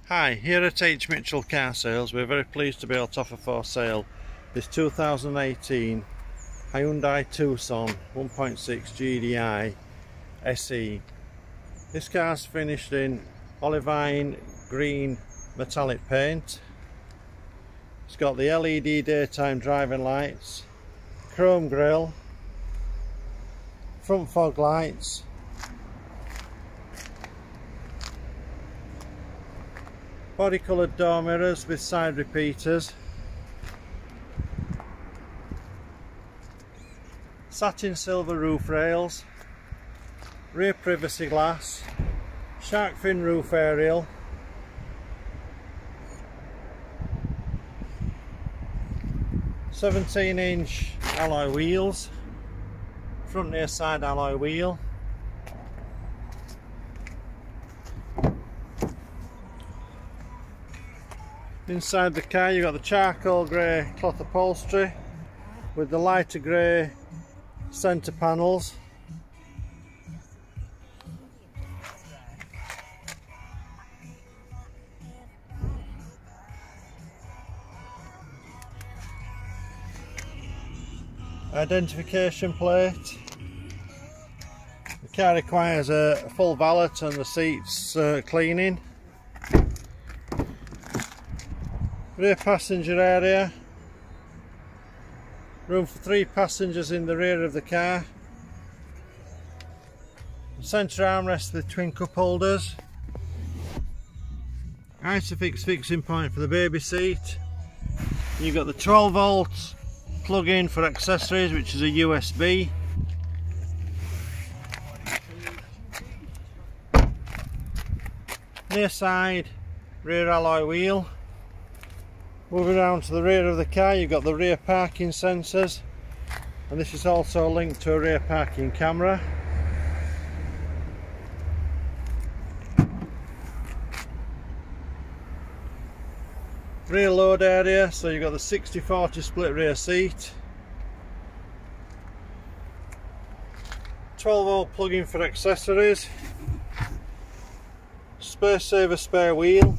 Hi, here at H Mitchell Car Sales we're very pleased to be able to offer for sale this 2018 Hyundai Tucson 1.6 GDI SE. This car's finished in olivine green metallic paint. It's got the LED daytime driving lights, chrome grille, front fog lights, body coloured door mirrors with side repeaters, satin silver roof rails, rear privacy glass, shark fin roof aerial, "17" alloy wheels, front near side alloy wheel, inside the car you've got the charcoal grey cloth upholstery with the lighter grey centre panels. Identification plate. The car requires a full valet and the seats cleaning. Rear passenger area, room for 3 passengers in the rear of the car, centre armrest with twin cup holders, Isofix fixing point for the baby seat. You've got the 12 volt plug-in for accessories, which is a USB. Near side rear alloy wheel. Moving around to the rear of the car, you've got the rear parking sensors, and this is also linked to a rear parking camera. Rear load area, so you've got the 60/40 split rear seat, 12 volt plug-in for accessories, space saver spare wheel,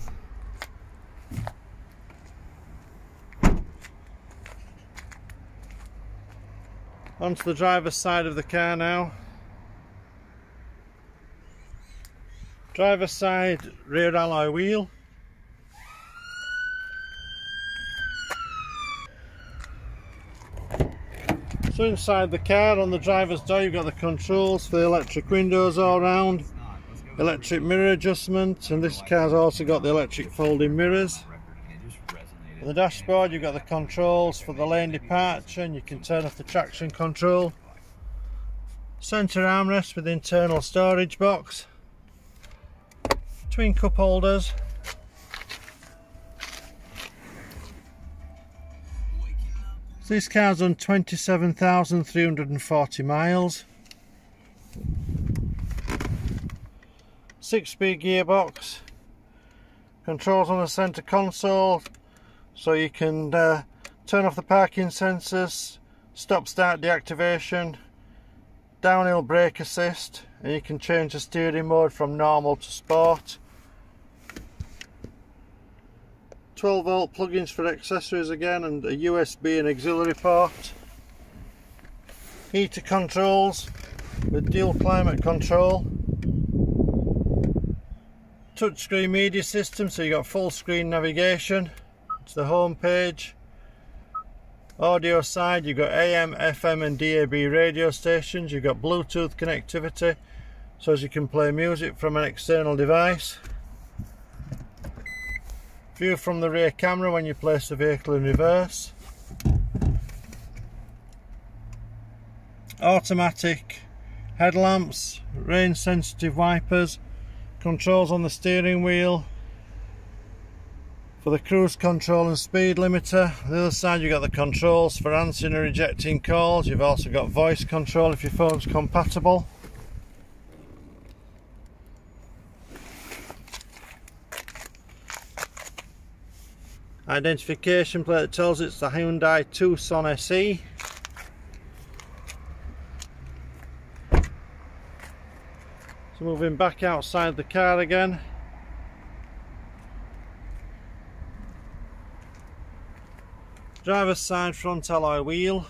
onto the driver's side of the car now. Driver's side rear alloy wheel. So inside the car, on the driver's door, you've got the controls for the electric windows all round, electric mirror adjustment, and this car's also got the electric folding mirrors. On the dashboard you've got the controls for the lane departure, and you can turn off the traction control. Centre armrest with internal storage box, twin cup holders, so this car's done 27,340 miles. 6-speed gearbox, controls on the centre console, so you can turn off the parking sensors, stop start deactivation, downhill brake assist, and you can change the steering mode from normal to sport. 12 volt plugins for accessories again, and a USB and auxiliary port. Heater controls with dual climate control. Touchscreen media system, so you got full screen navigation to the home page. Audio side, you've got AM, FM and DAB radio stations. You've got Bluetooth connectivity, so as you can play music from an external device. View from the rear camera when you place the vehicle in reverse. Automatic headlamps, rain sensitive wipers, controls on the steering wheel for the cruise control and speed limiter. On the other side you've got the controls for answering and rejecting calls. You've also got voice control if your phone's compatible. Identification plate that tells it's the Hyundai Tucson SE. So moving back outside the car again, Driver's side front alloy wheel.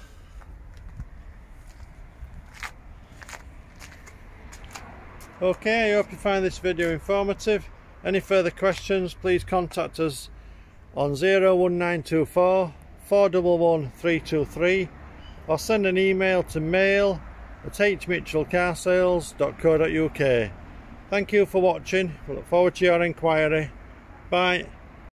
Okay, I hope you find this video informative. Any further questions, please contact us on 01924 411 323 or send an email to mail@hmitchellcarsales.co.uk. Thank you for watching. We look forward to your inquiry. Bye.